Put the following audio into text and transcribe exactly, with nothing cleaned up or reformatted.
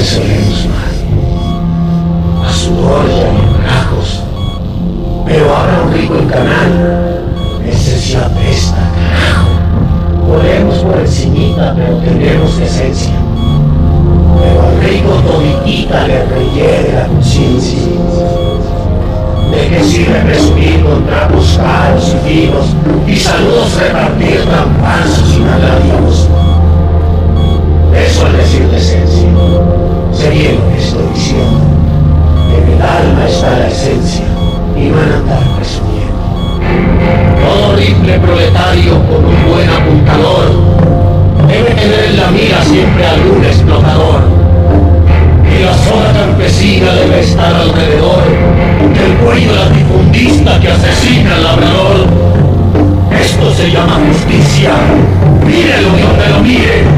solemos mal, a sudor y a naranjos, pero habrá un rico en canal, ese sí apesta, carajo. Volemos por encimita, pero tenemos decencia, pero al rico toditita le rehiere la conciencia. ¿De qué sirve presumir con trapos caros y finos y saludos repartir tan falsos y magnánimos? Eso al decir decencia, sería lo que estoy diciendo. En el alma está la esencia y no en andar presumiendo. Todo rifle proletario con un buen apuntador debe tener en la mira siempre algún explotador. Y la zona campesina debe estar alrededor del cuello latifundista que asesina al labrador. Esto se llama justicia. Mírelo y donde lo mire.